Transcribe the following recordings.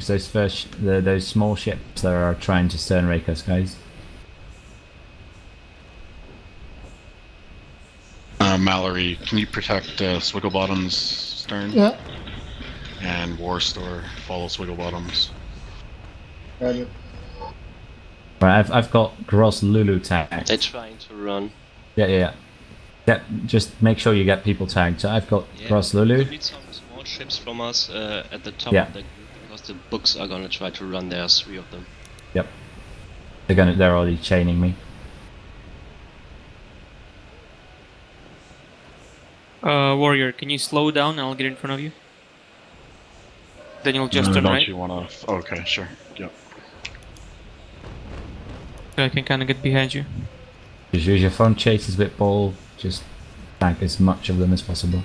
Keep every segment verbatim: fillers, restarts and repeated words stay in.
those first, the, those small ships that are trying to stern rake us, guys. Uh, Mallory, can you protect uh, Swigglebottom's stern? Yeah. And War Store, follow Swigglebottom's. Got it. Right, I've I've got Gross Lulu tagged. They're trying to run. Yeah, yeah, yeah. Get, just make sure you get people tagged. So I've got Yeah, Gross Lulu. You need some small ships from us uh, at the top Yeah. of the group because the books are gonna try to run. There's three of them. Yep. They're gonna. They're already chaining me. Uh, warrior, can you slow down and I'll get in front of you? Then you'll just No, turn don't right. you wanna... Oh, okay, sure. Yep. So I can kind of get behind you. Just use your front chases with ball. Just tag as much of them as possible.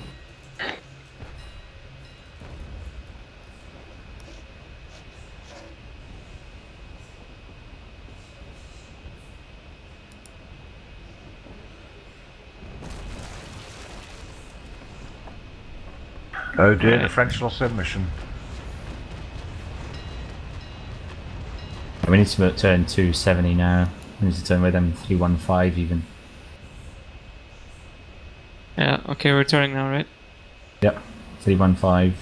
Oh dear, the French lost their mission. We need to turn two seventy now. We need to turn with them three one five even. Yeah, okay, we're turning now, right? Yep, three one five.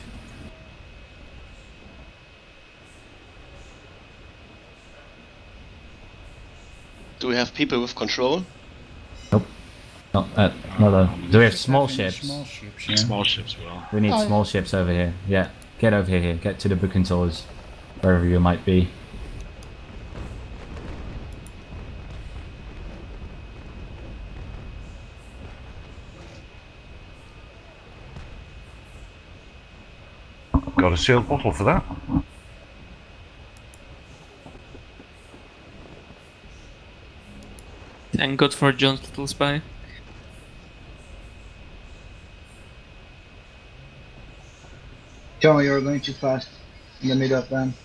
Do we have people with control? Nope. Not, uh, not though. Do we have small ships? Small ships, yeah. Small ships will. We need Oh, small ships over here. Yeah, get over here. Get to the Bucentaurs, wherever you might be. Got a sealed bottle for that. Thank God for John's little spy. Tell me you're going too fast. In the middle of them.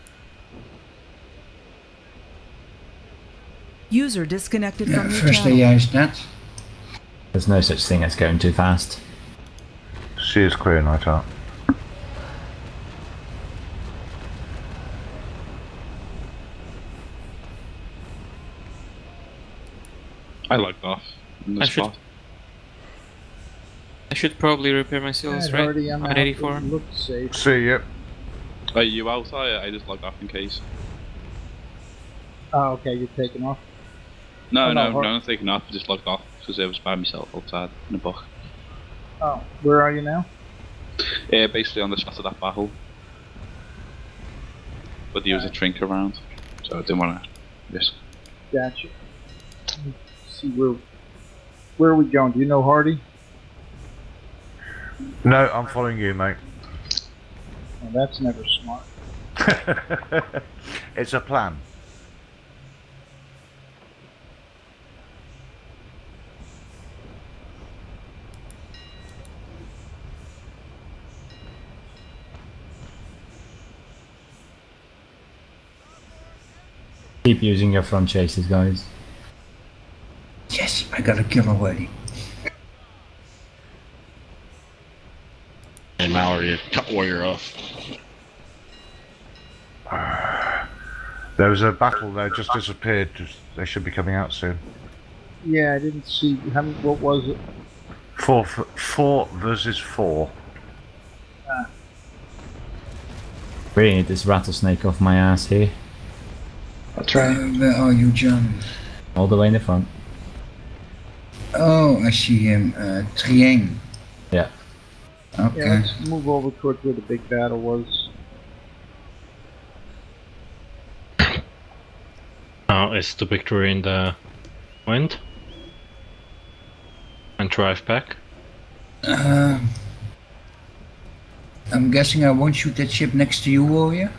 User disconnected Yeah, from your first channel. A I is dead. There's no such thing as going too fast. Sea is clear, night out. I logged off in I this should- spot. I should probably repair my seals, Alright, right? Hardy, I'm I'm out. at eighty-four. Look safe. See, yep. Are you out? I, I just logged off in case. Oh, okay, you're taking off. No, Oh, no, no, Har- no, I'm not taking off. I just logged off because I was by myself outside in a book. Oh, where are you now? Yeah, basically on the spot of that battle. But there was a drink around, so I didn't want to risk. Gotcha. Let's see where where are we going? Do you know Hardy? No, I'm following you, mate. Oh, that's never smart. It's a plan. Keep using your front chases, guys. Yes, I got a kill away. And Mallory, cut Warrior off. There was a battle there, just disappeared. Just, they should be coming out soon. Yeah, I didn't see. How many, what was it? Four, f- four versus four. Really need this rattlesnake off my ass here. I'll try. Uh, where are you, John? All the way in the front. Oh, I see him. Uh, Trieng. Yeah. Okay. Yeah, let's move over towards where the big battle was. Now is the victory in the wind? And drive back? Uh, I'm guessing I won't shoot that ship next to you, warrior.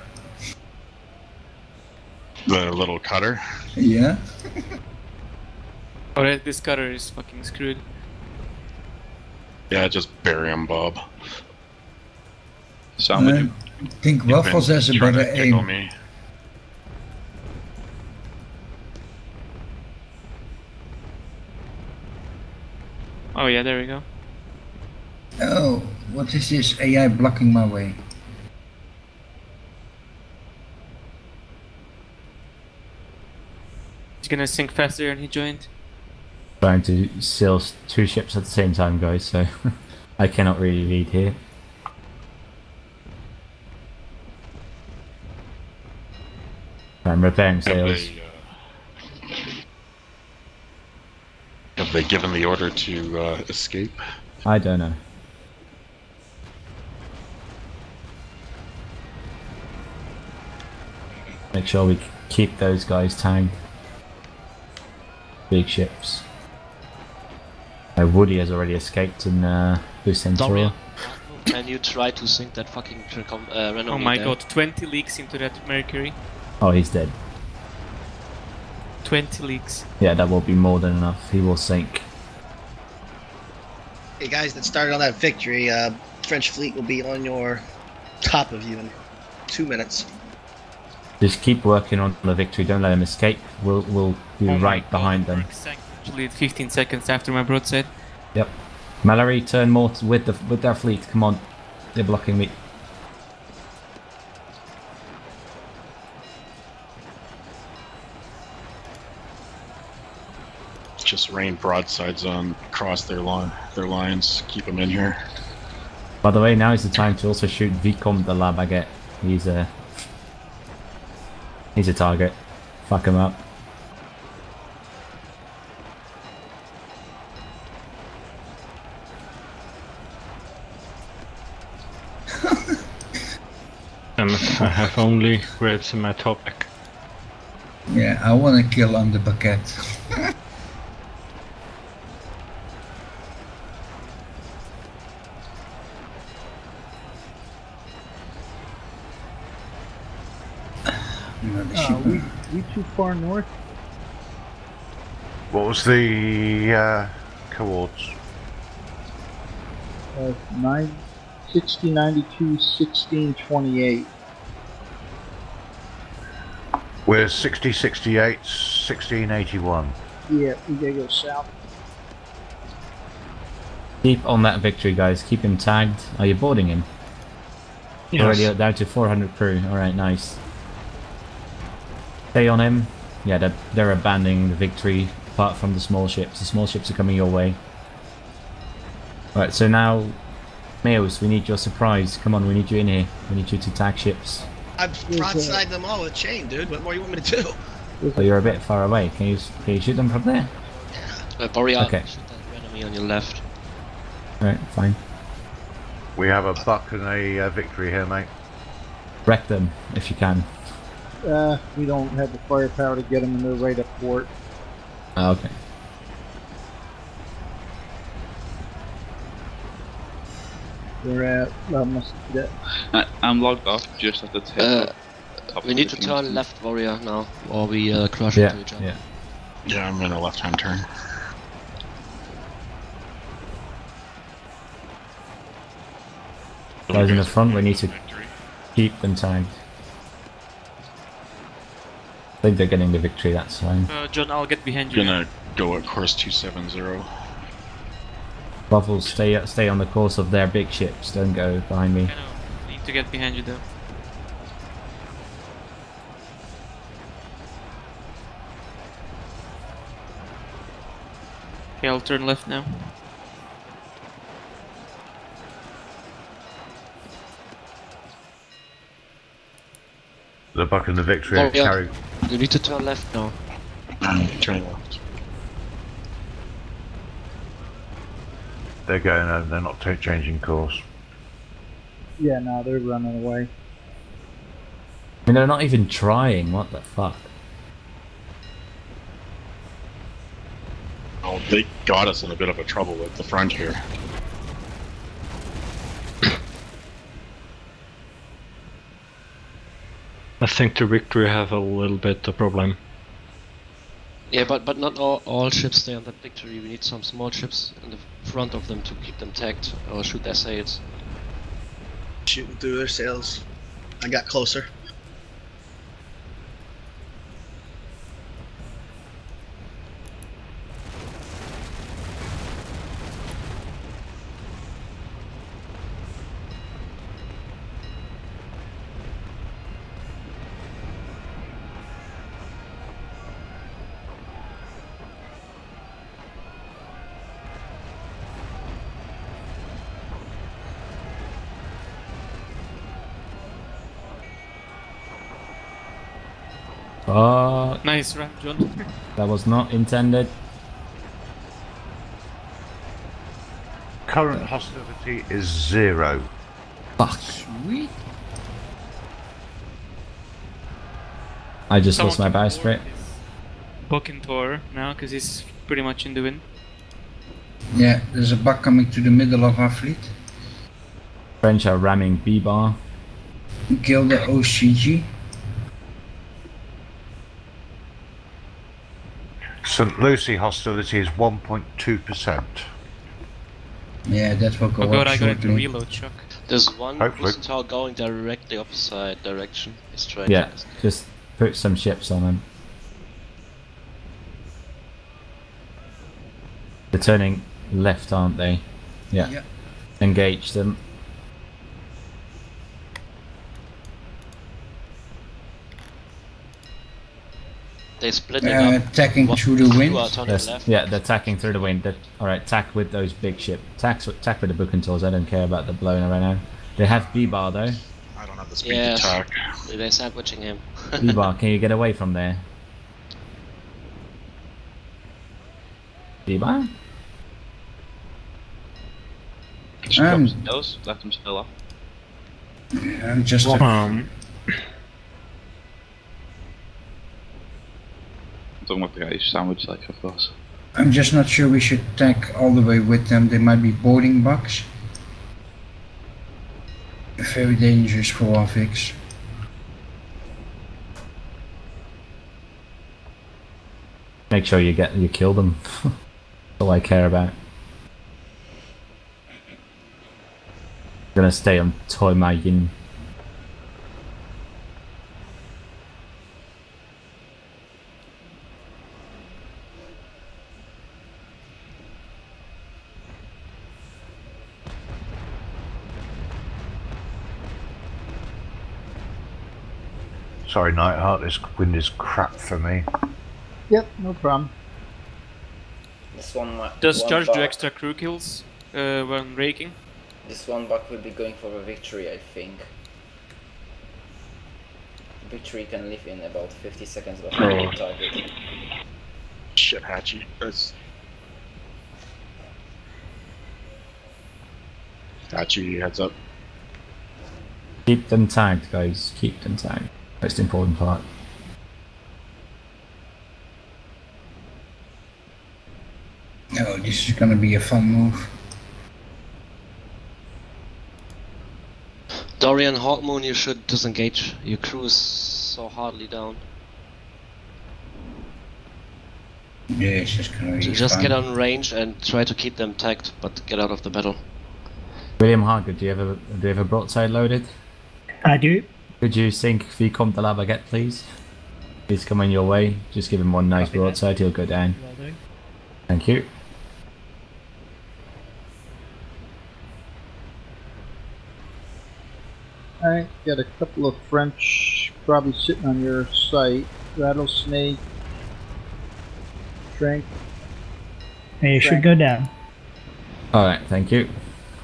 The little cutter. Yeah. Alright, this cutter is fucking screwed. Yeah, just bury him, Bob. Somebody. I think Waffles has a Trying to better tickle aim. me. Oh yeah, there we go. Oh, what is this A I blocking my way? gonna sink faster and he joined. Trying to sail s- two ships at the same time, guys, so I cannot really lead here. I'm repairing Have sails. they, uh, have they given the order to uh, escape? I don't know. Make sure we keep those guys tagged. Big ships. Uh, Woody has already escaped in uh, Bucentoria. Dorian, can you try to sink that fucking Tricom, uh, Renault Oh my there? god, twenty leaks into that Mercury. Oh, he's dead. twenty leaks. Yeah, that will be more than enough. He will sink. Hey guys, that started on that victory. Uh, French fleet will be on your top of you in two minutes. Just keep working on the victory. Don't let them escape. We'll we'll be Oh my right god, behind them. we're exactly Actually, fifteen seconds after my broadside. Yep. Mallory, turn more t- with the with their fleet. Come on, they're blocking me. Just rain broadsides on across their line, their lines. Keep them in here. By the way, now is the time to also shoot Vicomte de la Baguette. He's a he's a target. Fuck him up. Um, I have only reds in my topic. Yeah, I want to kill on the baguette. Another Uh, ship. we we too far north. What was the uh, coords? Uh, nine, sixty, ninety-two, sixteen, twenty-eight. We're sixty, sixty-eight, sixteen eighty-one. Yeah, we gotta go south. Keep on that victory, guys. Keep him tagged. Are you boarding him? Yes. Already down to four hundred crew. All right, nice. Stay on him. Yeah, they're, they're abandoning the victory. Apart from the small ships, the small ships are coming your way. All right, so now, Meos, we need your surprise. Come on, we need you in here. We need you to tag ships. I've broadside them all with chain, dude. What more you want me to do? Oh, you're a bit far away. Can you can you shoot them from there? Uh, Boreal, Okay. shoot that enemy on your left. All right, fine. We have a buck and a uh, victory here, mate. Wreck them if you can. Uh, we don't have the firepower to get them, and they're right at port. Ah, okay. They're at. Uh, must that. I, I'm logged off just at the tip. Uh, top we of need the to turn Kingston. left, Warrior, now, or we uh, crash Yeah, into each other. yeah. Yeah, I'm in a left-hand turn. Guys in the front, we need to keep them tagged. I think they're getting the victory, that's fine. Uh, John, I'll get behind you. Gonna go at course two seven zero. Buffles, stay stay on the course of their big ships, don't go behind me. I know. I need to get behind you though. Okay, I'll turn left now. The buck and the victory Oh, are yeah. carry. You need to turn left now. I'm turning left. They're going. Uh, they're not ta changing course. Yeah, no, they're running away. I mean, they're not even trying, what the fuck? Oh, they got us in a bit of a trouble at the front here. I think the victory have a little bit of problem. Yeah, but but not all, all ships stay on that victory. We need some small ships in the front of them to keep them tagged, or shoot their sails. Shooting through their sails. I got closer. Oh, Nice ram, John. that was not intended. Current hostility is zero. Fuck. Sweet. I just Someone lost my can bow board straight. his Bucking Tor now, because he's pretty much in the wind. Yeah, there's a buck coming to the middle of our fleet. French are ramming B-bar. Kill the O C G. Saint Lucie hostility is one point two percent. Yeah, that will go Oh god, up I got into shortly. reload shock. There's one Hopefully. cruising tower going directly opposite direction. It's straight. Yeah, just put some ships on them. They're turning left, aren't they? Yeah. Yeah. Engage them. They're splitting Uh, up. attacking What- through the you wind. are turning Yes, left. yeah, they're attacking through the wind. They're, all right, attack with those big ships. Attack, attack with the Bucking Tors. I don't care about the blown right now. They have B-bar though. I don't have the speed Yeah. to attack. They're sandwiching him. B-bar, can you get away from there? B-bar? Just Um, drop some hills, let them spill off. I'm just. Um, I don't want the guys sandwich like of course. I'm just not sure we should attack all the way with them. They might be boarding bucks. Very dangerous for our fix. Make sure you get you kill them. That's all I care about. Gonna stay on Toy Mayin. Sorry, Nightheart, this wind is crap for me. Yep, no problem. This one, mi- Does one charge buck, do extra crew kills uh, when raking? This one buck will be going for a victory, I think. Victory can live in about fifty seconds before the target. Shit, Hatchy. That's... Hatchy, heads up. Keep them tagged, guys. Keep them tagged. Most important part. Oh, this is gonna be a fun move. Dorian Hawkmoon, you should disengage. Your crew is so hardly down. Yeah, it's just gonna be So just fun. get on range and try to keep them tagged, but get out of the battle. William Hargood, do you have a do you have a broadside loaded? I do. Could you sink Vicomte de la Baguette, please? He's coming your way. Just give him one nice Copy broadside, he'll go down. Will do. Thank you. Alright, got a couple of French probably sitting on your site. Rattlesnake. Shrink. And you should go down. Alright, thank you.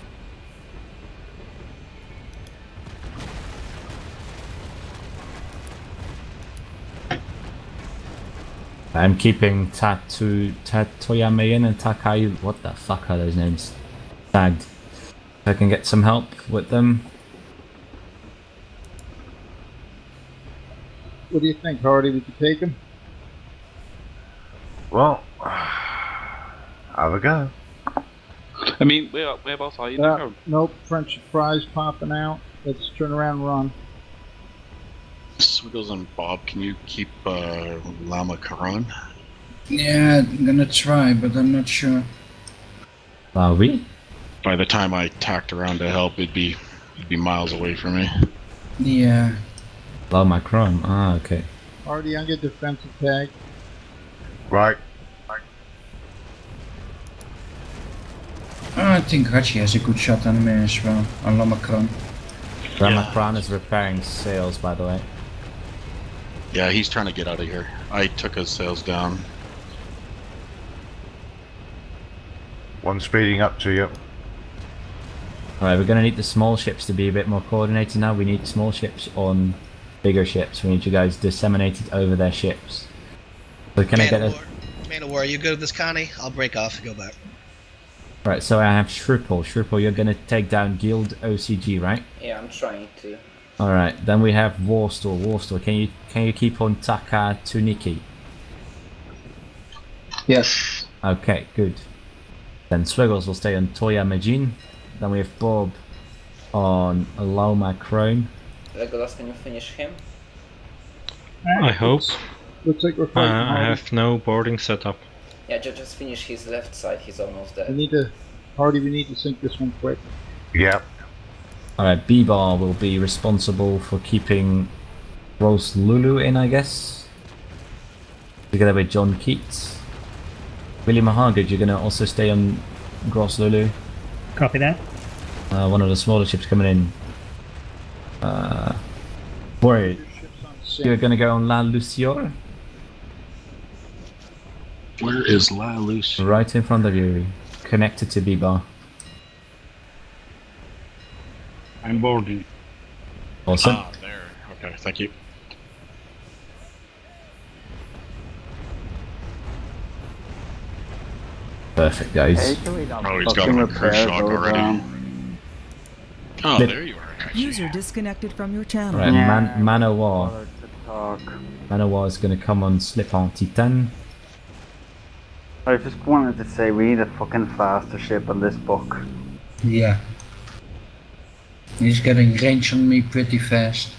I'm keeping Tatu Tatoyamayan and Takai. What the fuck are those names? Tagged. I can get some help with them. What do you think, Hardy? We could take him? Well, have a go. I mean, where whereabouts are you Uh, now? nope, French surprise popping out. Let's turn around and run. Swiggles and Bob, can you keep uh, Lama Karan? Yeah, I'm gonna try, but I'm not sure. Are we? By the time I tacked around to help, it'd be it'd be miles away from me. Yeah. Oh, Macron. Ah, okay. Hardy, on get defensive tag. Right. Oh, I think Hachi has a good shot on me as well, on Lomacron. Ramacron is repairing sails, by the way. Yeah, he's trying to get out of here. I took his sails down. One speeding up to you. Alright, we're gonna need the small ships to be a bit more coordinated now. We need small ships on bigger ships. We need you guys disseminated over their ships. So can Man I get of a... War. Man of War, are you good with this, Connie? I'll break off and go back. Right, so I have Shripple. Shripple, you're gonna take down Guild O C G, right? Yeah, I'm trying to. Alright, then we have Warstore. Warstore, can you can you keep on Taka Tuniki? Yes. Okay, good. Then Swiggles will stay on Toya Majin. Then we have Bob on Loma Crone. Legolas, can you finish him? I hope. Looks like we're Uh, fighting. I Hardy. have no boarding setup. Yeah, ju- just finish his left side, he's almost We dead. need to, Hardy. We need to sink this one quick. Yep. Alright, B-Bar will be responsible for keeping Rose Lulu in, I guess. Together with John Keats. Willie Mahagad, you're gonna also stay on Gross Lulu. Copy that. Uh, one of the smaller ships coming in. Uh, Warrior, you're gonna go on La Lucior? Where is La Luce? Right in front of you, connected to B-Bar. I'm boarding. Awesome. Ah, there. Okay, thank you. Perfect, guys. Oh, he's got him a cruise shock already. Oh, Flip. there you are, actually. User disconnected from your channel. Right, Yeah. Man Manowar. Bother to talk. Manowar is gonna come on Slip on Titan. I just wanted to say we need a fucking faster ship on this book. Yeah. He's getting range on me pretty fast.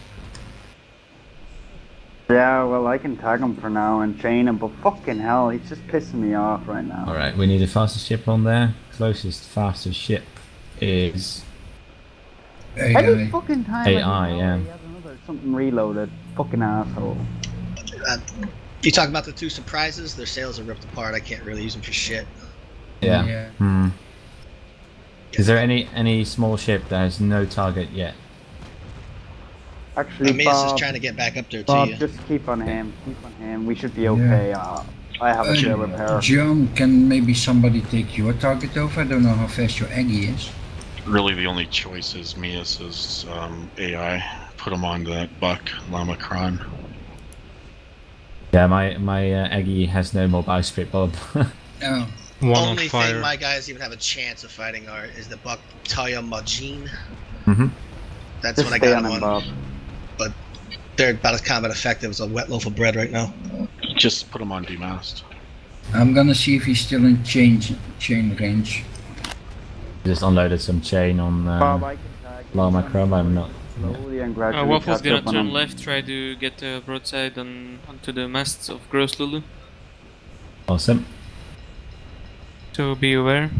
Yeah, well I can tag him for now and chain him, but fucking hell, he's just pissing me off right now. Alright, we need a faster ship on there. Closest fastest ship is A Every I. fucking time A I I, do yeah. he has another something reloaded. Fucking asshole. Uh, you talking about the two surprises? Their sails are ripped apart. I can't really use them for shit. Yeah. Yeah. Hmm. Is there any any small ship that has no target yet? Actually, Amias Bob, is trying to get back up there to Bob, you. just keep on him. Keep on him. We should be okay. Uh, I have a Uh, sail repair. John, can maybe somebody take your target over? I don't know how fast your Aggie is. Really, the only choice is Mias's um, A I. Put him on that buck, Lama Kron. Yeah, my my uh, Aggie has no mobile script, Bob. Oh. One on Only fire. thing my guys even have a chance of fighting are is the buck Taya Majin. Mhm. That's Just what I stay got on him him, on. Bob. But they're about as combat effective as a wet loaf of bread right now. Just put him on demast. I'm gonna see if he's still in chain chain range. Just unloaded some chain on Bob, uh, I can tag you Lama on Chrome. I'm not. slowly and Uh, gradually Waffle's catch gonna up on turn him. left, try to get a broadside on onto the masts of Gross Lulu. Awesome. So be aware.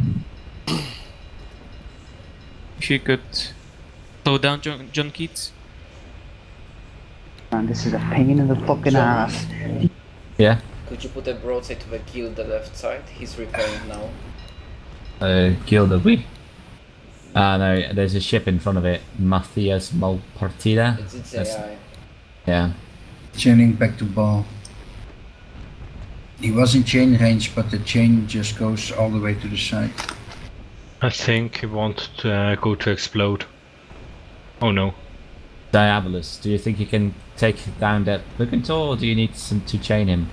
If you could slow down John, John Keats. Man, this is a pain in the fucking ass. Yeah. Could you put a broadside to the guild the left side? He's repairing now. Uh, Guild of we. Ah no, there's a ship in front of it. Matthias Malpartida. It's its That's- A I. Yeah. Chaining back to ball. He was in chain range, but the chain just goes all the way to the side. I think he wanted to uh, go to explode. Oh no. Diabolus, do you think you can take down that Bucantor, or do you need some to chain him?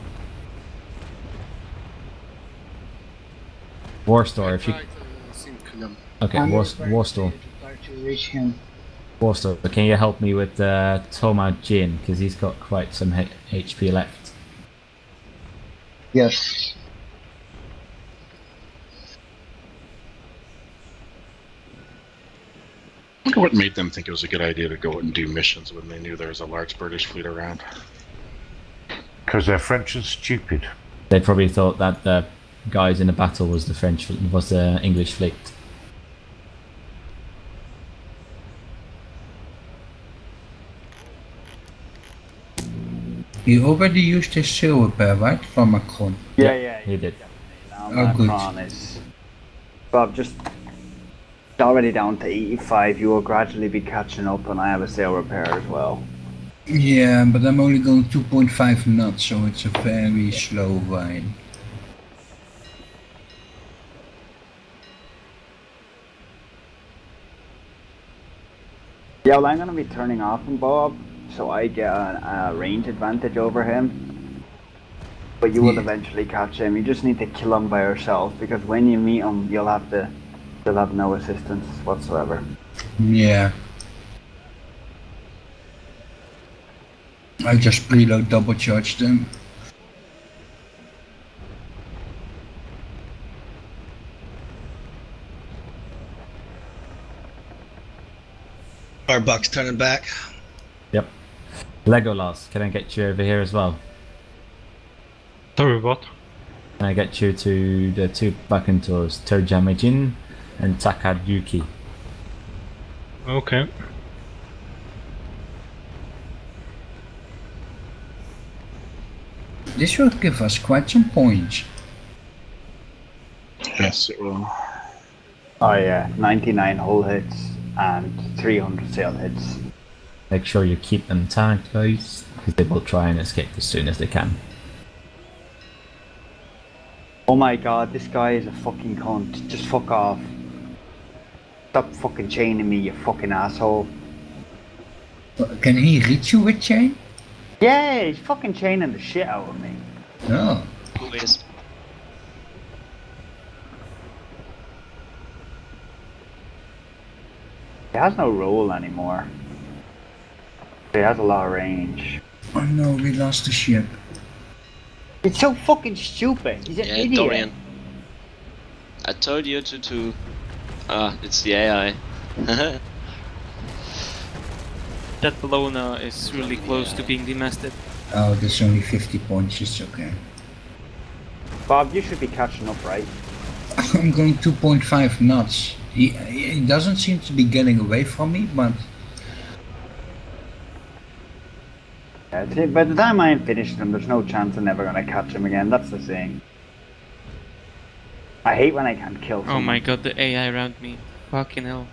Warstore, if you... Okay, I'm War, trying Warstore. to- trying to reach him. Warstore, can you help me with uh, Toma Jin, because he's got quite some H HP left. Yes. I wonder what made them think it was a good idea to go out and do missions when they knew there was a large British fleet around. Because they're French and stupid. They probably thought that the guys in the battle was the French, was the English fleet. He already used his sail repair, right? For Macron. Yeah, yeah, He did. Now Oh, good. Macron is. Bob, just already down to eighty-five. You will gradually be catching up, and I have a sail repair as well. Yeah, but I'm only going two point five knots, so it's a very slow ride. Yeah, well, I'm gonna be turning off him, Bob. so I get a, a range advantage over him. But you will eventually catch him. You just need to kill him by yourself, because when you meet him, you'll have to, you'll have no assistance whatsoever. Yeah. I just preload double charge them. Our buck's turning back. Yep. Legolas, can I get you over here as well? Sorry, what? Can I get you to the two Bakuntors, Tojamejin and Takayuki? Okay. This will give us quite some points. Yes, it will. Oh yeah, ninety-nine hull hits and three hundred sail hits. Make sure you keep them tagged, guys, because they will try and escape as soon as they can. Oh my god, this guy is a fucking cunt. Just fuck off. Stop fucking chaining me, you fucking asshole. Can he reach you with chain? Yeah, he's fucking chaining the shit out of me. No. Who is? He has no roll anymore. He has a lot of range. Oh no, we lost the ship. It's so fucking stupid. He's an Yeah, idiot. Dorian. I told you to to. Ah, it's the A I. That Bologna is really close to being demasted. Oh, there's only fifty points, it's okay. Bob, you should be catching up, right? I'm going two point five knots. He, he doesn't seem to be getting away from me, but... Yeah, see, by the time I am finished him, there's no chance I'm ever gonna catch him again. That's the thing. I hate when I can't kill someone. Oh my god, the A I around me. Fucking hell.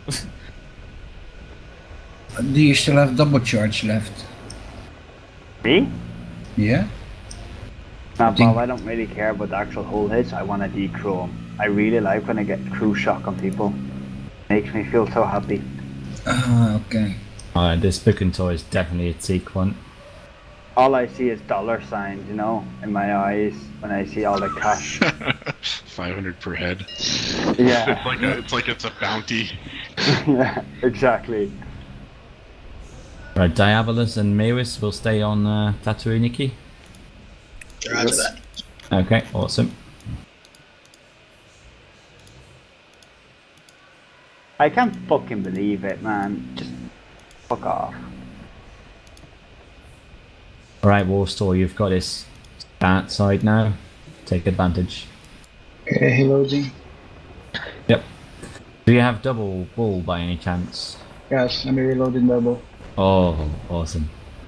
Do you still have double charge left? Me? Yeah? Nah, think- Bob, I don't really care about the actual hull hits. I want to decrew them. I really like when I get crew shock on people. Makes me feel so happy. Ah, okay. Alright, this Bakuntor is definitely a Teak one. All I see is dollar signs, you know, in my eyes when I see all the cash. five hundred per head. Yeah. It's like a, it's like it's a bounty. Yeah, exactly. Right, Diabolus and Mewis will stay on uh, Tatooiniki. Roger that. Okay, awesome. I can't fucking believe it, man. Just fuck off. Alright, Warstall, you've got his stat side now. Take advantage. Okay, loading. Yep. Do you have double bull by any chance? Yes, let me reload in double. Oh, awesome.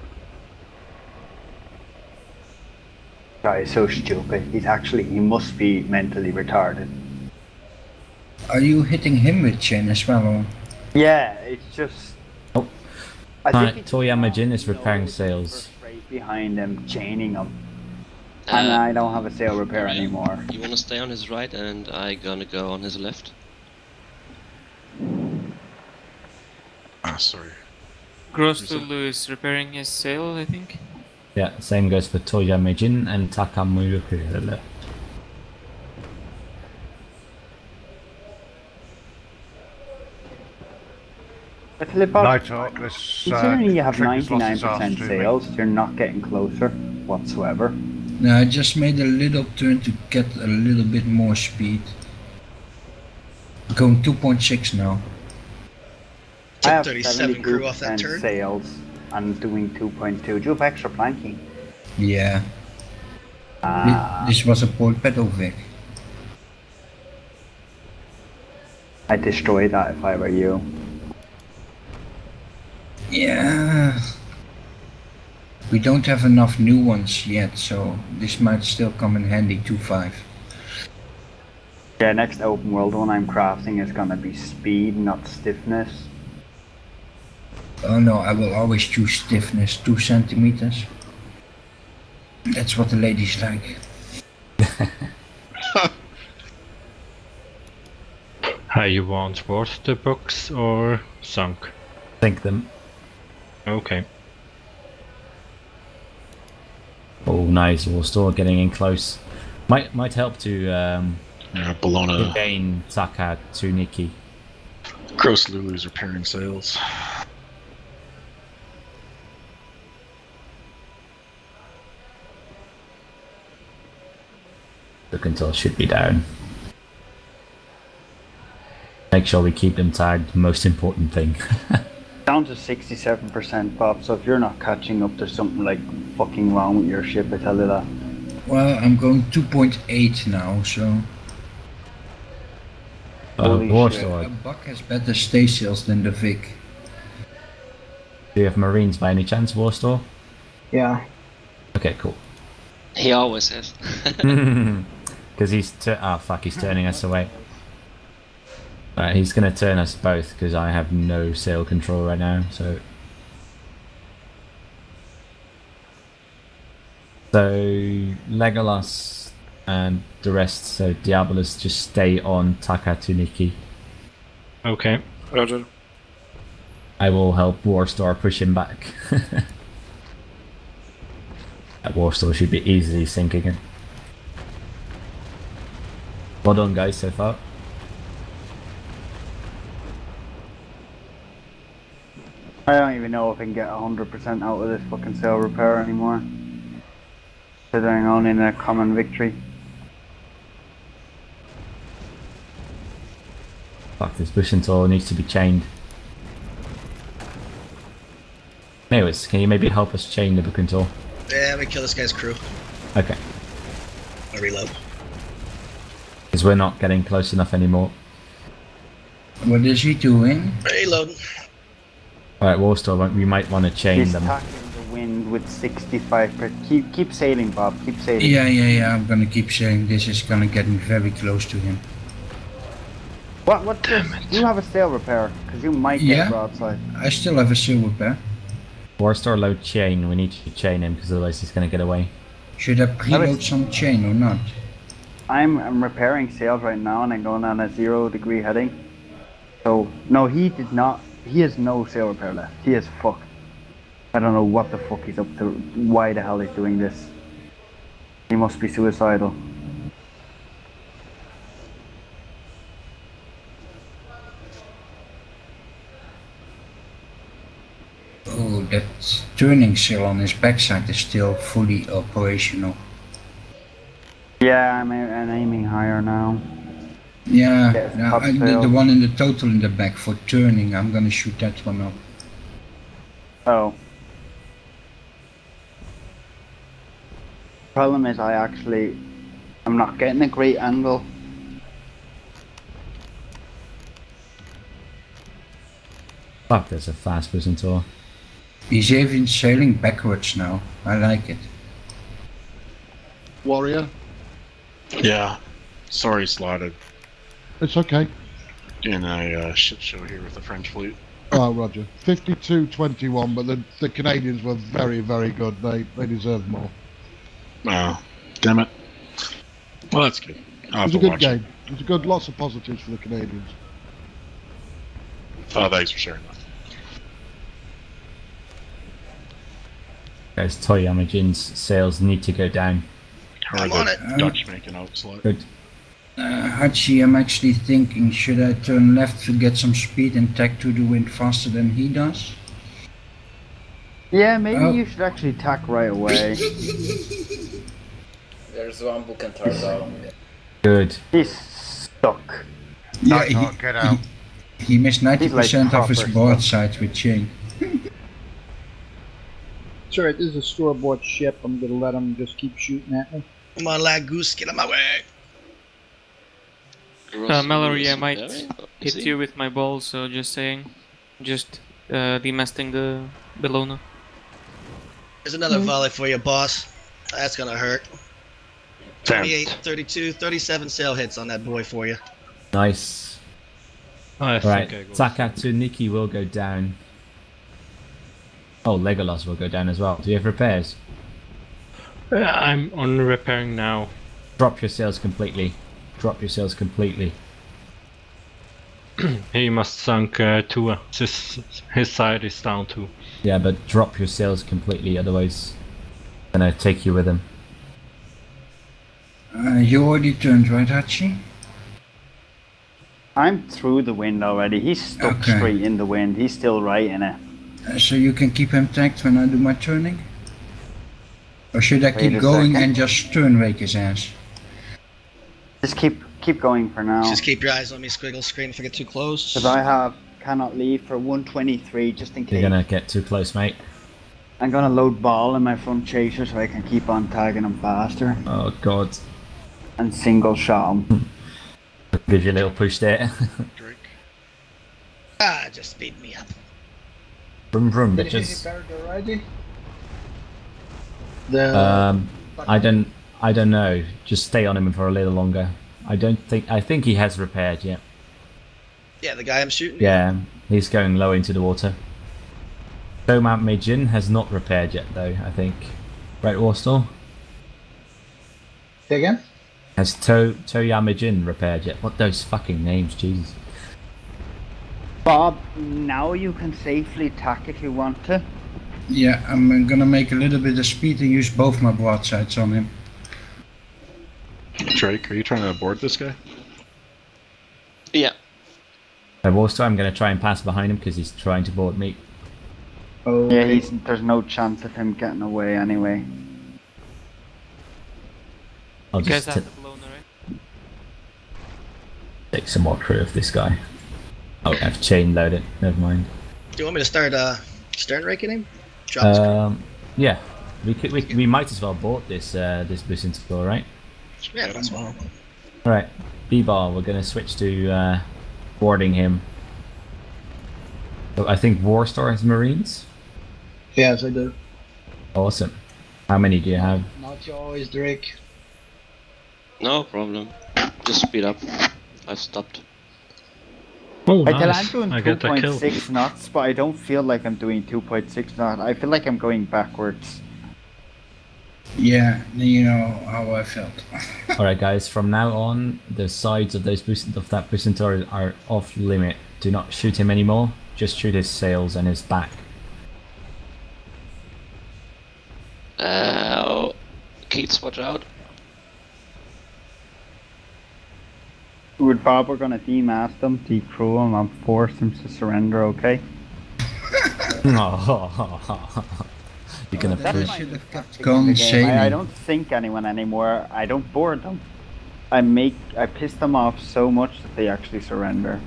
Guy is so stupid. He's actually, he must be mentally retarded. Are you hitting him with chain as well? Or? Yeah, it's just... Oh. I Alright, think Toya Majin is repairing sails. right behind him, chaining him. And Uh, I don't have a sail repair anymore. You wanna stay on his right and I gonna go on his left? Ah, sorry. Grostulu is repairing his sail, I think. Yeah, same goes for Toya Majin and Takamura. Actually, Bob, Nighthawk, let's, uh, considering you have Trick has lost ninety-nine his arse percent to me. sails, you're not getting closer whatsoever. No, I just made a little turn to get a little bit more speed. Going two point six now. I have thirty-seven crew off that seventy-two turn. percent sails. I'm doing two point two. Do you have extra planking? Yeah. Ah. Thi- This was a port pedal Vic. I'd destroy that if I were you. Yeah. We don't have enough new ones yet, so this might still come in handy two five. Yeah, next open world one I'm crafting is gonna be speed, not stiffness. Oh no, I will always choose stiffness, two centimeters. That's what the ladies like. How you want water books or sunk? Sink them. Okay. Oh, nice. We're still getting in close. Might might help to um, Yeah, Bologna. gain Taka to Nikki. Gross Lulu's repairing sails. The control should be down. Make sure we keep them tagged. Most important thing. Down to sixty-seven percent, Bob. So if you're not catching up, there's something like fucking wrong with your ship. I tell you that. Well, I'm going two point eight now, so. Uh, Holy Warsaw. A Buck has better stay sails than the Vic. Do you have Marines by any chance, Warsaw? Yeah. Okay, cool. He always has. Because he's tu- oh fuck, he's turning us away. Alright, he's gonna turn us both because I have no sail control right now. So, so Legolas and the rest. So Diabolus just stay on Takatuniki. Okay. Roger. I will help Warstar push him back. That Warstar should be easily sinking him. Well done, guys, so far. I don't even know if I can get one hundred percent out of this fucking sail repair anymore. Considering only in a common victory. Fuck, this pushing tool needs to be chained. Anyways, can you maybe help us chain the booking tool? Yeah, I'm gonna kill this guy's crew. Okay. I reload. Because we're not getting close enough anymore. What is he doing? Reloading. Alright, Warstar, we might want to chain He's them. attacking the wind with sixty-five percent. Keep, keep sailing, Bob. Keep sailing. Yeah, yeah, yeah. I'm gonna keep saying this is gonna get me very close to him. What? What? Damn it. You have a sail repair, because you might get Yeah. broadside. I still have a sail repair. Warstar load chain, we need to chain him because otherwise he's going to get away. Should I preload some chain or not? I'm, I'm repairing sails right now and I'm going on a zero degree heading. So, no, he did not. He has no sail repair left. He is fucked. I don't know what the fuck he's up to. Why the hell he's doing this. He must be suicidal. Oh, that turning sail on his backside is still fully operational. Yeah, I'm, I'm aiming higher now. Yeah, Yes, no, top I, the, sail. the one in the total in the back for turning, I'm gonna shoot that one up. Oh. Problem is I actually, I'm not getting a great angle. Fuck, there's a fast pushing tool. He's even sailing backwards now. I like it. Warrior? Yeah. Sorry, slotted It's okay. in a uh, shit show here with the French fleet. Oh, Roger. fifty-two twenty-one, but the, the Canadians were very, very good. They they deserved more. Oh, damn it. Well, that's good. I'll It was have a to good watch game. It was a good, lots of positives for the Canadians. it. Oh, thanks for sharing that. Guys, Toyamagin's sails need to go down. How are I'm the on it. Dutch making out slot? Good. Uh, Hachi, I'm actually thinking, should I turn left to get some speed and tack to the wind faster than he does? Yeah, maybe Oh. you should actually tack right away. There's one book and turtle. Good. He's stuck. Yeah, Knock, he, knock, get out. he, he missed ninety percent of his proper broadside with chain. It's alright, this is a store-bought ship. I'm gonna let them just keep shooting at me. Come on, lad goose, get out my way. Uh, Mallory, I might Is hit he? you with my ball, so just saying. Just uh, demasting the Bellona. There's another volley for you, boss. That's gonna hurt. Damn. twenty-eight, thirty-two, thirty-seven sail hits on that boy for you. Nice. I Right, think I go. Takatsuniki will go down. Oh, Legolas will go down as well. Do you have repairs? Uh, I'm on repairing now. Drop your sails completely. Drop your sails completely. He must sunk uh, two. uh, His, his side is down too. Yeah, but drop your sails completely, otherwise Gonna take you with him. Uh, you already turned, right, Hachi? I'm through the wind already. He's stuck Okay. straight in the wind. He's still right in it. Uh, so you can keep him tagged when I do my turning? Or should I Wait keep a going second. and just turn rake his ass? Just keep keep going for now. Just keep your eyes on me, squiggle screen if I get too close. Because I have cannot leave for one twenty-three just in You're case. gonna get too close, mate. I'm gonna load ball in my front chaser so I can keep on tagging him faster. Oh god. And single shot him. Give you a little push there. Drake. Ah, just speed me up. Vroom vroom, Did you bitches. character already? The Um, I don't, I don't know. Just stay on him for a little longer. I don't think, I think he has repaired yet. Yeah, the guy I'm shooting. Yeah, he's going low into the water. Toe Mount Majin has not repaired yet, though. I think, right, Warstor? Say again? Has To Toyamajin repaired yet? What those fucking names, Jesus. Bob, now you can safely tack if you want to. Yeah, I'm uh, gonna make a little bit of speed and use both my broadsides on him. Drake, are you trying to board this guy? Yeah. Uh, Warstor, I'm going to try and pass behind him because he's trying to board me. Oh, Yeah, he's, there's no chance of him getting away anyway. I'll You guys just have t- the blown, right? take some more crew of this guy. Oh, I've chain loaded. Never mind. Do you want me to start uh, stern raking him? Drop his crew. Um, yeah, we could. We, we might as well board this uh, this boost into score, right? Yeah, that's well. All right, B-bar. We're gonna switch to uh, boarding him. So I think Warstar has Marines. yes, I do. Awesome. How many do you have? Not always, Drake. No problem. Just speed up. I've stopped. Oh, I tell I'm nice. doing I two get that point kill. six knots, but I don't feel like I'm doing two point six knots. I feel like I'm going backwards. Yeah, then you know how I felt. All right, guys. From now on, the sides of those boost of that Bucentaur are off limit. Do not shoot him anymore. Just shoot his sails and his back. Uh, oh. Keats, watch out. With Bob, we're gonna demast him, decrew him, and force him to surrender, okay? You're gonna That's push. my should have kept tactic in going the game. I, I sailing. don't think anyone anymore. I don't board them. I make, I piss them off so much that they actually surrender.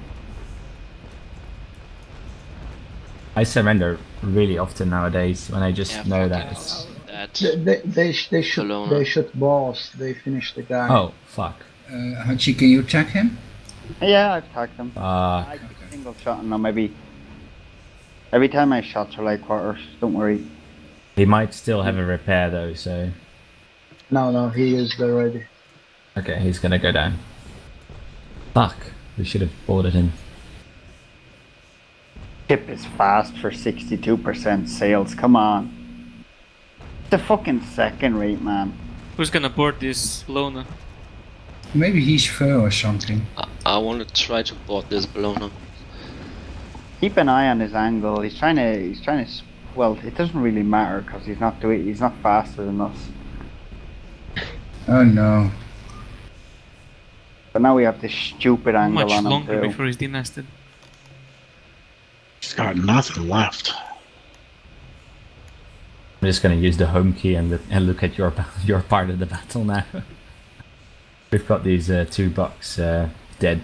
I surrender really often nowadays when I just Yeah, know fuck that it. it's. That. They they they, sh- they shoot Bologna. they shoot balls. They finish the guy. Oh fuck. Uh, Hachi, can you tag him? Yeah, I've tagged them. Fuck. I keep single shotting them, maybe. Every time I shot are like quarters, don't worry. He might still have a repair though, so. No, no, he is there already. Okay, he's gonna go down. Fuck. We should have boarded him. Ship is fast for sixty-two percent sales, come on. The fucking second rate, man. Who's gonna board this Lona? Maybe he's fur or something. I, I want to try to board this Bologna. Keep an eye on his angle. He's trying to. He's trying to. s- Well, it doesn't really matter because he's not doing. He's not faster than us. Oh no. But now we have this stupid How angle much on him longer too. before he's demasted? He's got nothing left. I'm just gonna use the home key and look, and look at your ba- your part of the battle now. We've got these uh, two bucks uh, dead.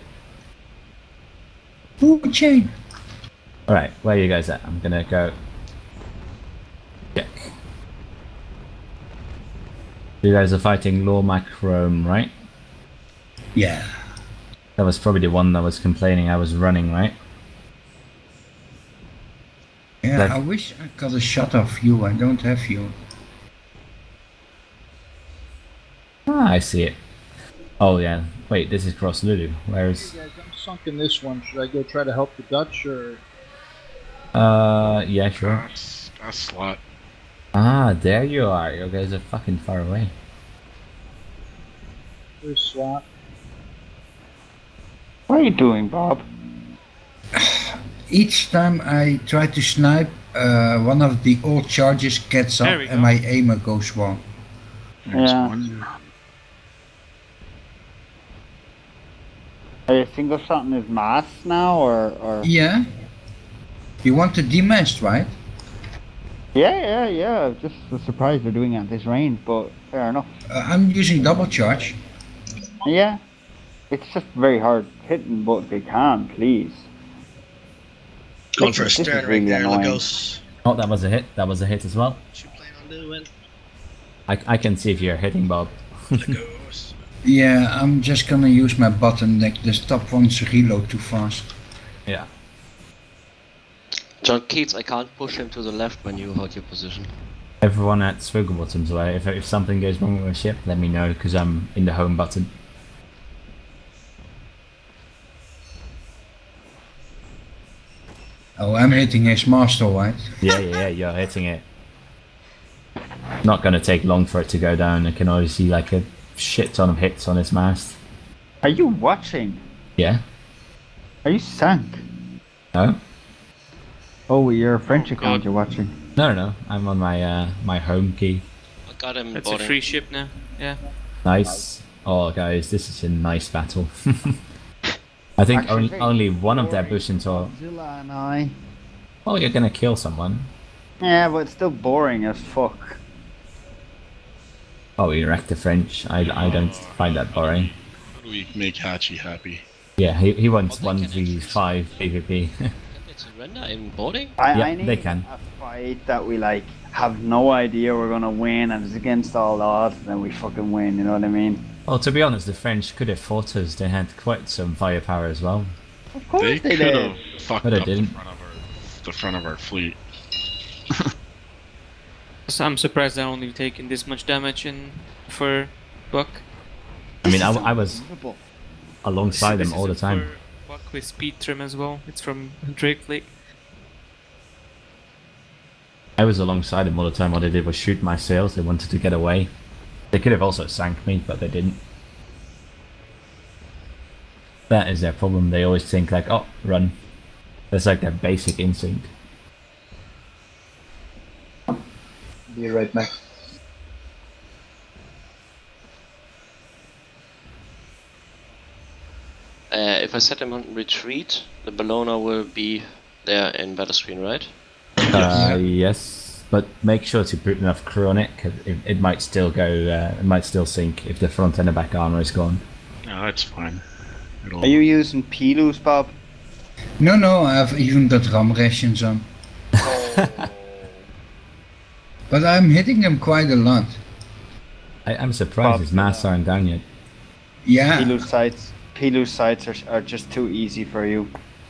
Ooh, chain. All right, where are you guys at? I'm gonna go. Check. You guys are fighting Lormac Rome, right? Yeah. That was probably the one that was complaining I was running, right? Yeah, That- I wish I got a shot of you. I don't have you. Ah, I see it. Oh yeah. Wait, this is Cross Lulu. Where's? Hey guys, I'm sunk in this one. Should I go try to help the Dutch or? Uh, yeah, sure. That's, that's slot. Ah, there you are. You guys are fucking far away. Where's Swat? What are you doing, Bob? Each time I try to snipe, uh, one of the old charges gets up There we and go. my aimer goes wrong. There's Yeah. one. Are you single shotting his mast now, or, or? Yeah. You want the demast, right? Yeah, yeah, yeah. Just surprised they're doing it at this range, but fair enough. Uh, I'm using double charge. Yeah. It's just very hard hitting, but if they can, please. Going for a This is stern right really there, annoying. Lagos. Oh, that was a hit. That was a hit as well. What you plan on doing? I, I can see if you're hitting, Bob. Lagos. Yeah, I'm just gonna use my bottleneck. The top ones reload too fast. Yeah. John Keats, I can't push him to the left when you hold your position. Everyone at Swiggle Bottom's way. If, if something goes wrong with a ship, let me know, because I'm in the home button. Oh, I'm hitting his mast, alright. Yeah, yeah, yeah, you're hitting it. Not gonna take long for it to go down. I can already see like a shit ton of hits on his mast. Are you watching? Yeah? Are you sank? No? Oh, your French Oh, account God. you're watching. No, no, no. I'm on my uh, my home key. I got him That's a boarding. free ship now. Yeah. Nice. Oh, guys, this is a nice battle. I think Actually, only, very only one of their boring. Bushintor. Zilla and I. Well, you're gonna kill someone. Yeah, but it's still boring as fuck. Oh, you wrecked the French. I, I don't find that boring. How do we make Hachi happy? Yeah, he, he wants Oh, they one can v five PvP. Can they surrender in boarding? I, Yeah, I need they can. a fight that we like have no idea we're gonna win and it's against all odds and then we fucking win, you know what I mean? Well, to be honest, the French could have fought us. They had quite some firepower as well. Of course They they, could did. have fucked But they up the didn't. front of our the front of our fleet. So I'm surprised they're only taking this much damage in for Buck. I mean, I, I was Unbelievable. alongside This them all the is time. for Buck with speed trim as well. It's from Drake Fleet. I was alongside them all the time. All they did was shoot my sails. They wanted to get away. They could have also sank me, but they didn't. That is their problem. They always think like, oh, run. That's like their basic instinct. Be right back. Uh, if I set him on retreat, the Bellona will be there in battle screen, right? Uh, yes, but make sure to put enough crew on it, because it, it might still go. Uh, it might still sink if the front and the back armor is gone. No, that's fine. It'll... Are you using Pilus, Bob? No, no, I've even got ram rations on. But I'm hitting them quite a lot. I, I'm surprised his masts aren't down yet. Yeah. Pilus sights. Pilus sights are, are just too easy for you.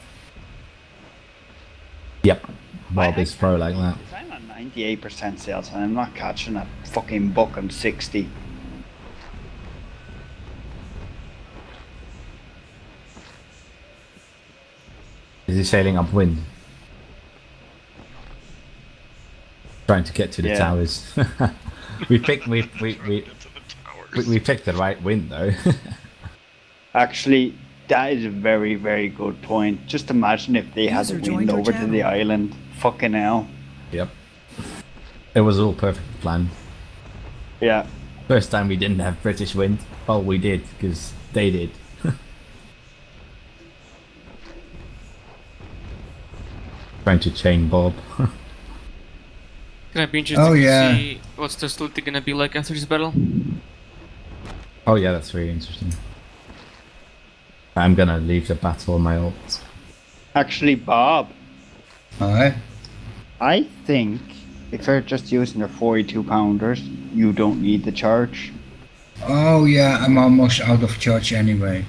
Yep, Bob is pro like that. I'm at ninety-eight percent sales and I'm not catching a fucking buck on sixty. Is he sailing upwind? Trying to get to the Yeah. towers. we picked we we we, we we picked the right wind though. Actually, that is a very, very good point. Just imagine if they had the User joined wind your over to channel. the island. Fucking hell. Yep. It was all perfect planned. Yeah. First time we didn't have British wind. Well, we did because they did. Trying to chain Bob. Gonna be interesting Oh, to yeah. see what's the hostility gonna be like after this battle. Oh yeah, that's very interesting. I'm gonna leave the battle on my ult. Actually, Bob, Alright. I think if they're just using their forty-two pounders, you don't need the charge. Oh yeah, I'm almost out of charge anyway.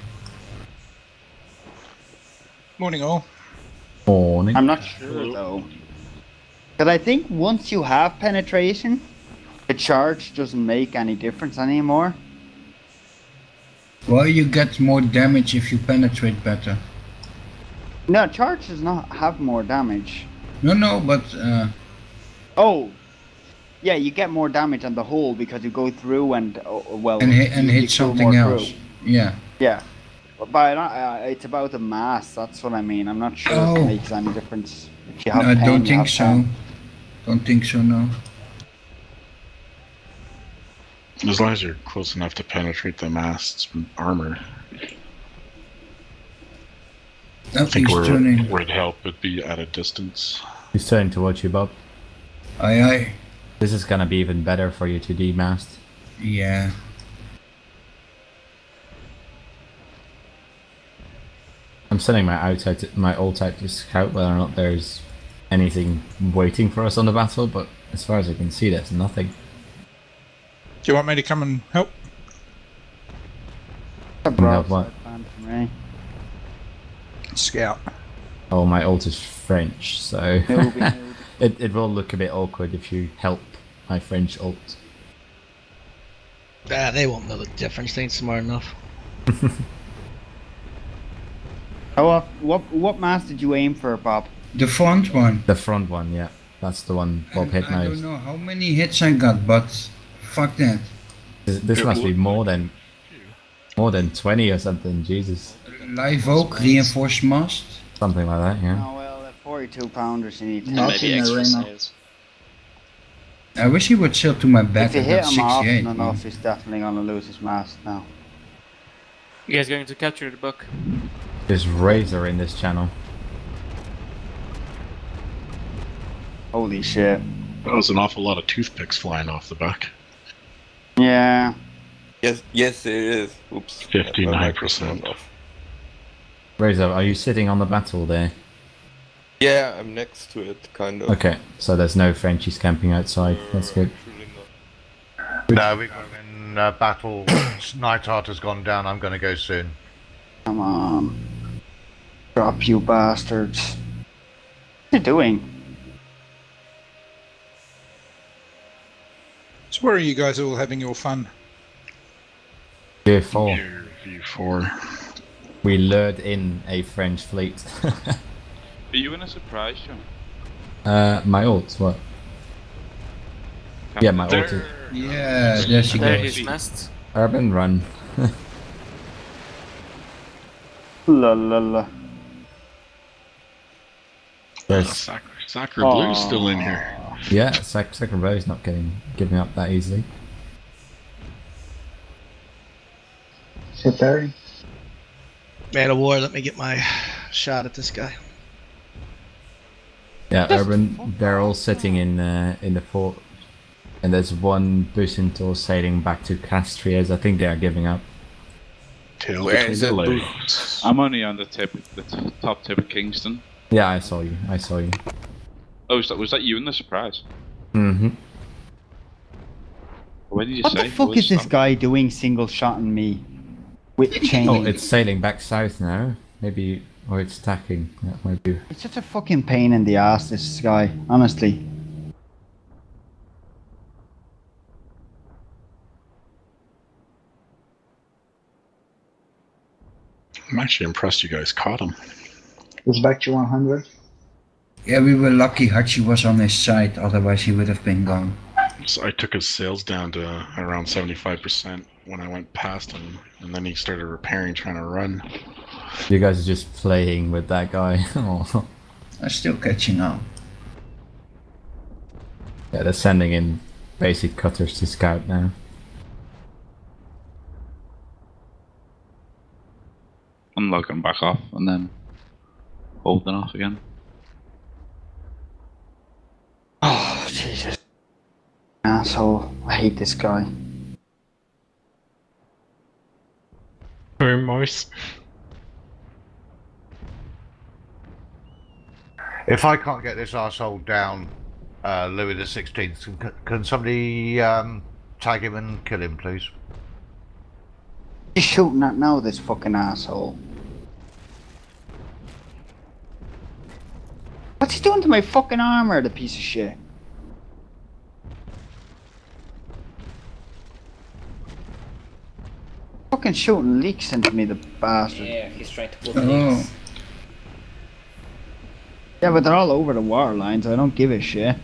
Morning all. Morning. I'm not sure though. Because I think once you have penetration, the charge doesn't make any difference anymore. Well, you get more damage if you penetrate better. No, charge does not have more damage. No, no, but uh, Oh, yeah, you get more damage on the whole because you go through and oh, well and hit and you- hit you kill something more else. crew. Yeah. Yeah, but by not, uh, it's about the mass. That's what I mean. I'm not sure if Oh. it makes any difference. If you have No, I ten, don't you think have so. ten. Don't think so, no. As long as you're close enough to penetrate the mast's armor. Oh, I think he's where, turning. where it'd help would be at a distance. He's turning towards you, Bob. Aye, aye. This is gonna be even better for you to demast. Yeah. I'm sending my out out to, my ult out to scout whether or not there's anything waiting for us on the battle, but as far as I can see, there's nothing. Do you want me to come and help? Help what? Scout. Oh, my ult is French, so it it will look a bit awkward if you help my French ult. Ah, they won't know the difference. They ain't smart enough. Oh, uh, what what mast did you aim for, Bob? The front one. The front one, yeah. That's the one Bob hit I most. don't know how many hits I got, but fuck that. This, this must be more than more than twenty or something. Jesus. Live oak, reinforced mast. Something like that, yeah. Oh well, the forty-two pounders you need to. And maybe extra sails. I wish he would sail to my back. If you I hit got him often sixty-eight. enough, he's definitely gonna lose his mast now. You guys going to capture the book? There's Razor in this channel. Holy shit. That was an awful lot of toothpicks flying off the back. Yeah. Yes, yes, it is. Oops. Fifty-nine percent. Razor, are you sitting on the battle there? Yeah, I'm next to it, kind of. Okay, so there's no Frenchies camping outside. That's good. No, we've got in uh, battle. Night Art has gone down. I'm going to go soon. Come on. Drop, you bastards. What are you doing? So where are you guys all having your fun? Gear four. V four. We lured in a French fleet. Are you in a surprise, John? uh, my ult, what? Yeah, my ult. Yeah, there she There goes. his mast. Urban run. La la la. There's Sacre, Sacre Blue's still in here. yeah, Sac Sacre Blue's not getting giving up that easily. Sit there. Man of war, let me get my shot at this guy. Yeah, Urban. They're all sitting in uh, in the fort, and there's one Bucentaur sailing back to Castriers. I think they are giving up. Tail Where between is the it? legs. I'm only on the tip, the t top tip of Kingston. Yeah, I saw you. I saw you. Oh, was that, was that you in the surprise? Mm-hmm. What did you What say? the fuck What is was this that? guy doing single shotting me? With chain. Oh, it's sailing back south now. Maybe, or it's attacking. That might be. It's such a fucking pain in the ass, this guy, honestly. I'm actually impressed you guys caught him. It's back to one hundred. Yeah, we were lucky Hachi was on his side, otherwise he would have been gone. So I took his sails down to around seventy-five percent when I went past him, and then he started repairing, trying to run. You guys are just playing with that guy. Oh. I'm still catching up. Yeah, they're sending in basic cutters to scout now. I'm logging back off and then holding off again. Oh, Jesus. Asshole. I hate this guy. Very nice. If I can't get this arsehole down, uh, Louis the sixteenth, can, can somebody um, tag him and kill him, please? He's shooting at now, this fucking asshole. What's he doing to my fucking armor, the piece of shit? Fucking shooting leaks into me, the bastard. Yeah, he's trying to put Oh. links. Yeah, but they're all over the water lines, I don't give a shit.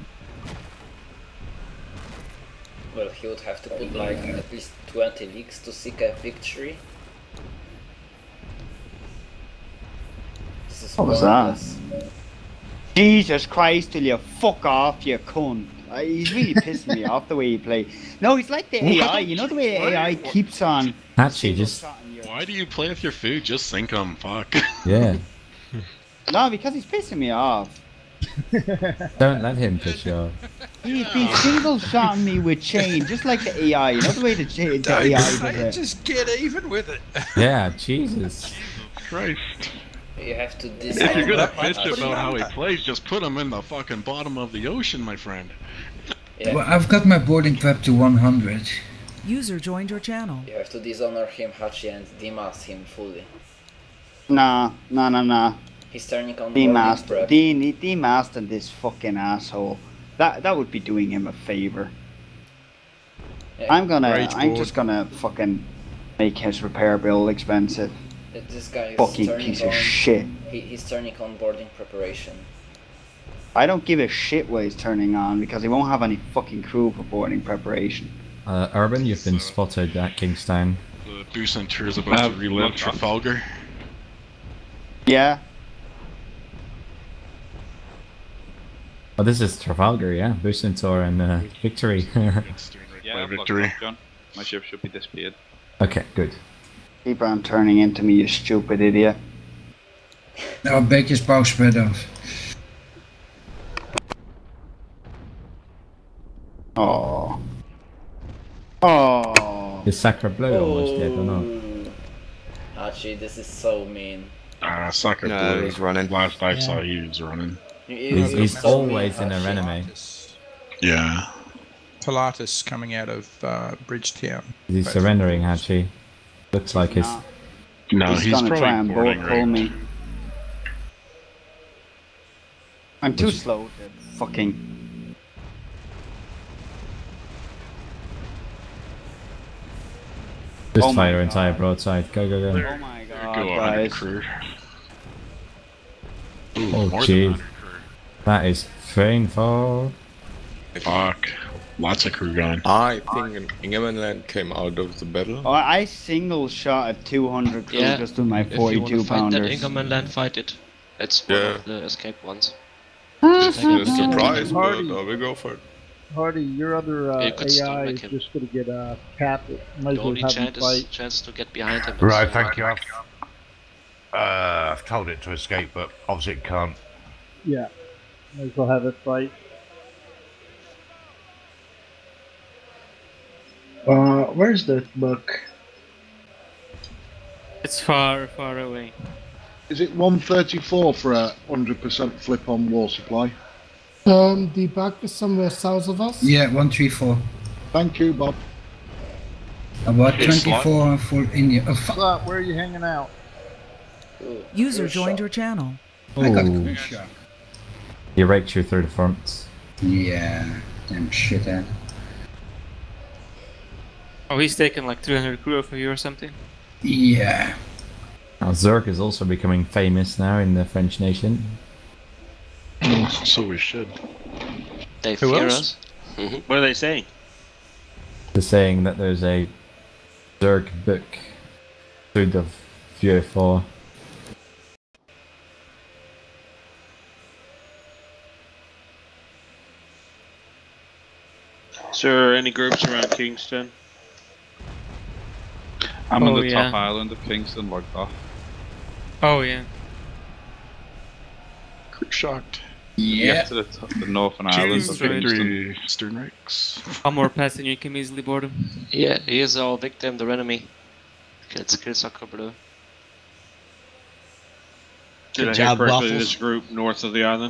Well, he would have to put like at least twenty leaks to seek a victory. This is What was that? pointless. Jesus Christ, till you fuck off, you cunt. Uh, he's really pissing me off the way he plays. No, he's like the A I. You know the way the A I keeps on. Actually, just Why do you play with your food? Just sink them. Fuck. yeah. No, because he's pissing me off. Don't let him piss you off. He, he's single shotting me with chain, just like the A I. You know the way the, the, the A I does it. Just get even with it. Yeah, Jesus. Christ. You have to If you're disable gonna that bitch hatch. about how he plays, just put him in the fucking bottom of the ocean, my friend. Yeah. Well, I've got my boarding prep to one hundred. User joined your channel. You have to dishonor him, Hachi, and demast him fully. Nah, nah, nah, nah. He's turning on boarding Demaster, prep. de demaster this fucking asshole. That that would be doing him a favor. Yeah. I'm gonna, Rage I'm board. just gonna fucking make his repair bill expensive. Uh, This guy is Fucking turning piece on, of shit. He, he's turning on boarding preparation. I don't give a shit what he's turning on because he won't have any fucking crew for boarding preparation. Uh, Urban, you've been spotted at Kingstown. The Bucentaur is about Uh, to relive what- Trafalgar. Yeah. Oh, this is Trafalgar, yeah. Bucentaur and uh, Victory. Yeah, By I've victory. locked off, John. My ship should be disappeared. Okay, good. Keep on turning into me, you stupid idiot. Nou, Baker's bowsprit off. Oh. Oh. Is Sacre Bleu almost dead or not? Hachi, this is so mean. Ah, Soccer No, Blue. he's running. Last I Yeah. saw, he was running. He's, he's always in a renome. Yeah. Pilatus coming out of uh, Bridgetown. He's surrendering, Hachi. Looks like his. Nah. No, he's, he's, gonna probably try and boarding board pull right. me. I'm too slow to fucking. Just Oh my fire God. entire broadside. Go, go, go. Oh my god, Go one hundred guys. crew. Oh, More than jeez. one hundred crew. That is painful. Fuck. Lots of crew gone. I think Ingermanland came out of the battle. Oh, I single shot at two hundred crew Yeah, just with my if you want forty-two to fight that pounders. Ingerman land, fight it. That's one Yeah. of the escape ones. This is a Yeah. surprise, but Hardy. I will go for it. Hardy, your other uh, You could A still I make is him. just going to get uh, capped. Might The as well only have him chance is fight. chance to get behind him. is, Right, uh, thank you. I've, uh, I've told it to escape, but obviously it can't. Yeah, might as well have it fight. Uh, where's the book? It's far, far away. Is it one thirty-four for a one hundred percent flip on wall supply? Um, the back is somewhere south of us. Yeah, one three four. Thank you, Bob. About It's twenty-four full India. Oh, fuck. Slot, where are you hanging out? User Cruise joined shot. your channel. I got Ooh. cruise shock. You raked you through the fronts. Yeah, damn shithead. Oh, he's taken like three hundred crew off of you or something. Yeah. Now, Zerg is also becoming famous now in the French nation. So we should. They Who fear else? us. What do they say? They're saying that there's a Zerg book through the Vieux four. Is there any groups around Kingston? I'm Oh, on the yeah. top island of Kingston, logged off. Oh yeah. Crew shocked. Yeah. Get to the, top, the northern island Choose of Kingston. victory, Stern Rakes. One more pass and you can easily board him. Yeah, he is our victim, the enemy. Let's kill Sacre Bleu. Did Good I job, hear correctly? Waffles. This group north of the island.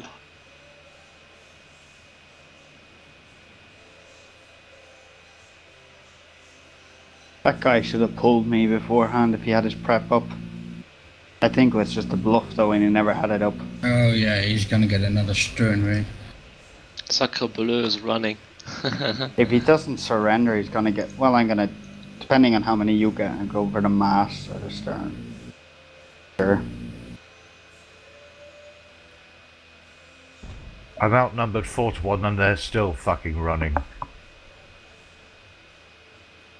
That guy should have pulled me beforehand if he had his prep up. I think it was just a bluff though and he never had it up. Oh yeah, he's gonna get another stern raid. Sacre Bleu is running. If he doesn't surrender he's gonna get, well I'm gonna, depending on how many you get, I'll go for the mast or the stern. Sure. I'm outnumbered four to one and they're still fucking running.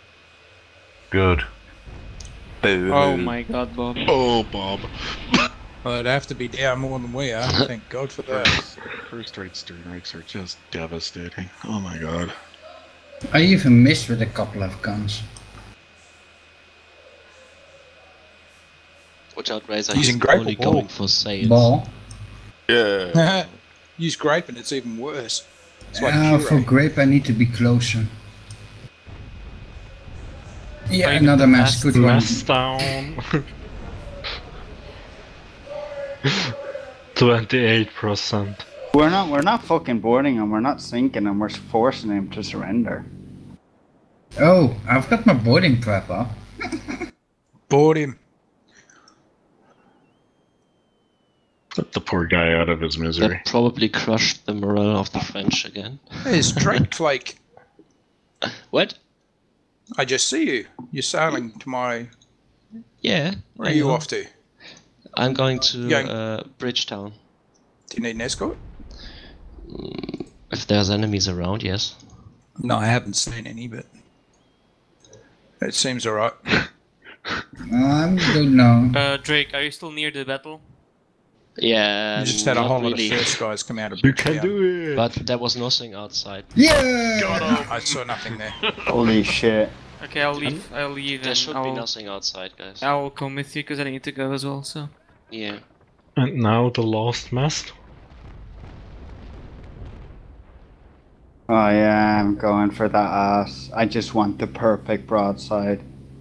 Good. Oh my god, Bob. Oh, Bob. Well, it'd have to be down more than we are. Thank God for that. First rate stern rakes are just devastating. Oh my god. I even missed with a couple of guns. Watch out, Razor. Using He's grape or only ball? going for sails. Ball. Yeah. Use grape and it's even worse. It's like Uh, for puree. grape I need to be closer. Yeah, Like another mass. Good one. Mass down. Twenty-eight percent. We're not we're not fucking boarding him, we're not sinking him, we're forcing him to surrender. Oh, I've got my boarding prep up. Board him. Let the poor guy out of his misery. That probably crushed the morale of the French again. There's Drake Flake. What? I just see you. You're sailing tomorrow. Yeah. Where are I you know. off to? I'm going to Going- uh, Bridgetown. Do you need an escort? Mm, if there's enemies around, yes. No, I haven't seen any, but it seems alright. I'm good now. Uh, Drake, are you still near the battle? Yeah. You just had a not whole really. lot of first guys come out of You can Bridgetown. do it. But there was nothing outside. Yeah! I saw nothing there. Holy shit. Okay, I'll leave. I'll leave There and should I'll, be nothing outside, guys. I'll come with you because I need to go as well. So. Yeah. And now the last mast. Oh yeah, I'm going for that ass. I just want the perfect broadside.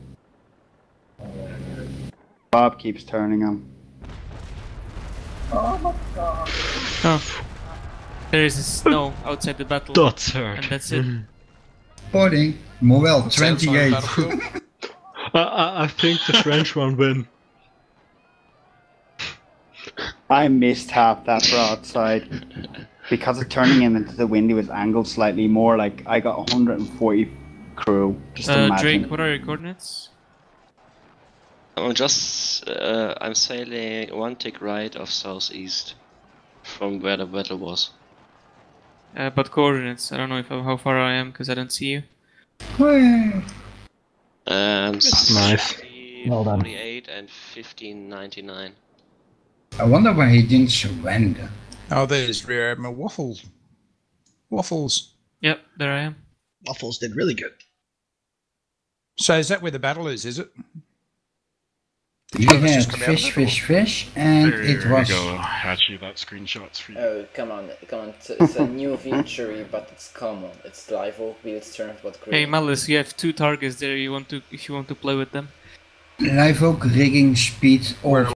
Bob keeps turning him. Oh my god. Oh. There is snow outside the battle. That's hurt. And that's it. Boarding. Morale What's outside twenty-eight. the battlefield? I, I, I think the French one win. I missed half that broadside. Because of turning him into the wind, he was angled slightly more. Like, I got one hundred forty crew. Just Uh, imagine. Drake, what are your coordinates? I'm just. Uh, I'm sailing one tick right of southeast from where the battle was. Uh, but coordinates. I don't know if how far I am because I don't see you. Hey. Um, Nice. Well done. forty-eight and fifteen ninety-nine. I wonder why he didn't surrender. Oh, there's Rear Admiral Waffles. Waffles. Yep, there I am. Waffles did really good. So is that where the battle is, is it? You Let's had just come out of fish, it, fish, fish, and There it we was. go. Actually, that screenshot's for you. Oh, come on, come on. It's, it's a new victory, but it's common. It's live oak wheels turn, but great. Hey Malice, you have two targets there. You want to if you want to play with them. Live oak rigging speed over